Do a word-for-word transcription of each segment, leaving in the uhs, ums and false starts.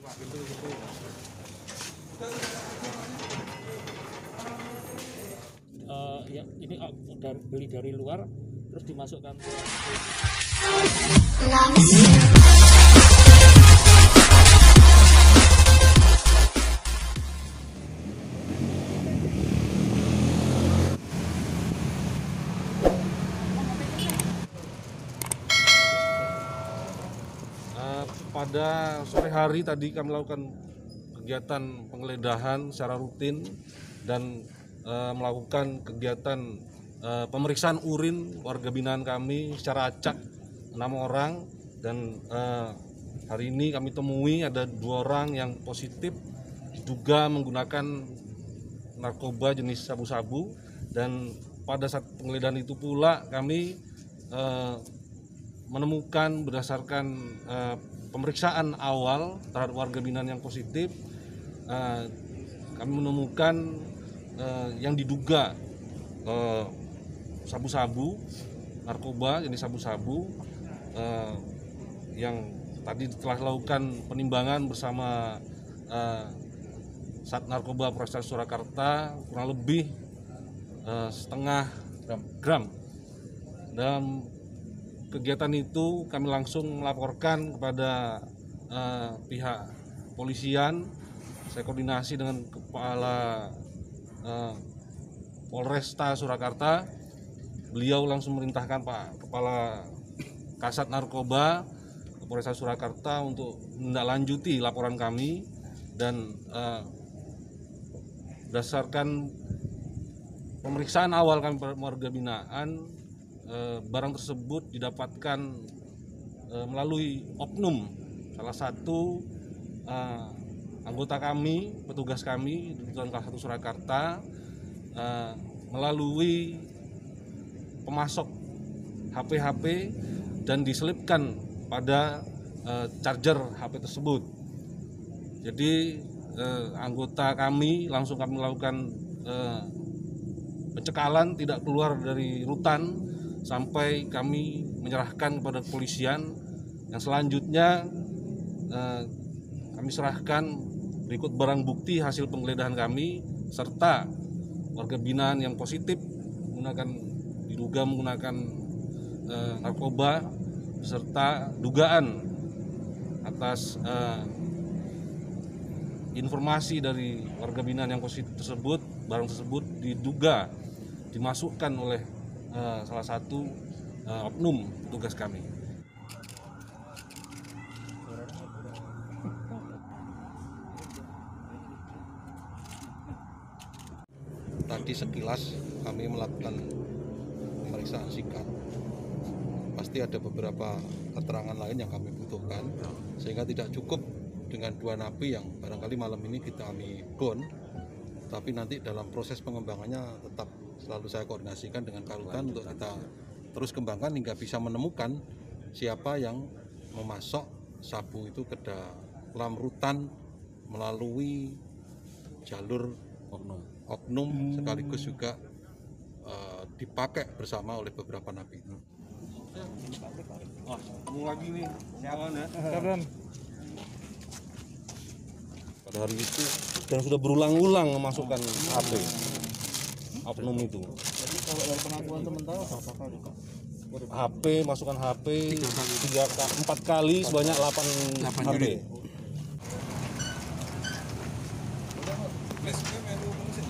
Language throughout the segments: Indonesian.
Uh, ya, ini dari, beli dari luar terus dimasukkan ke uh, pada sore hari tadi kami melakukan kegiatan penggeledahan secara rutin dan uh, melakukan kegiatan uh, pemeriksaan urin warga binaan kami secara acak enam orang, dan uh, hari ini kami temui ada dua orang yang positif diduga menggunakan narkoba jenis sabu-sabu, dan pada saat penggeledahan itu pula kami uh, menemukan berdasarkan uh, pemeriksaan awal terhadap warga binaan yang positif, uh, kami menemukan uh, yang diduga uh, sabu-sabu, narkoba jenis sabu-sabu, uh, yang tadi telah lakukan penimbangan bersama uh, Sat Narkoba Polresta Surakarta kurang lebih uh, setengah gram. gram. Dalam kegiatan itu kami langsung melaporkan kepada uh, pihak polisian. Saya koordinasi dengan kepala uh, Polresta Surakarta. Beliau langsung merintahkan Pak Kepala Kasat Narkoba Polresta Surakarta untuk menindaklanjuti laporan kami, dan uh, berdasarkan pemeriksaan awal kami warga binaan, eh, barang tersebut didapatkan eh, melalui oknum salah satu eh, anggota kami, petugas kami di Kelas satu Surakarta, eh, melalui pemasok H P H P dan diselipkan pada eh, charger H P tersebut. Jadi Eh, anggota kami langsung kami melakukan eh, pencekalan tidak keluar dari rutan sampai kami menyerahkan kepada kepolisian, yang selanjutnya eh, kami serahkan berikut barang bukti hasil penggeledahan kami serta warga binaan yang positif menggunakan diduga menggunakan eh, narkoba beserta dugaan atas eh, informasi dari warga binaan yang positif tersebut. Barang tersebut diduga dimasukkan oleh uh, salah satu uh, oknum petugas kami. Tadi sekilas kami melakukan pemeriksaan singkat. Pasti ada beberapa keterangan lain yang kami butuhkan, sehingga tidak cukup dengan dua napi yang barangkali malam ini kita kami bond, tapi nanti dalam proses pengembangannya tetap selalu saya koordinasikan dengan Karutan untuk kita terus kembangkan hingga bisa menemukan siapa yang memasok sabu itu ke dalam rutan melalui jalur oknum, oknum hmm. sekaligus juga uh, dipakai bersama oleh beberapa napi. Wah, ketemu lagi nih, kawan ya. Pada hari itu dan sudah berulang-ulang memasukkan H P oknum itu. Jadi kalau dari pengakuan sementara apakah juga? H P, masukkan H P tiga empat kali sebanyak delapan H P.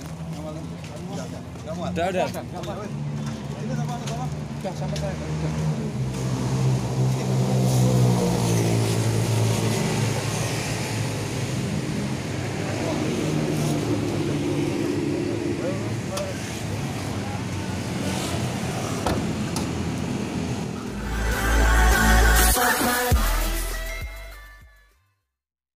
Udah, udah. Ini sama sama. Udah sampai saya.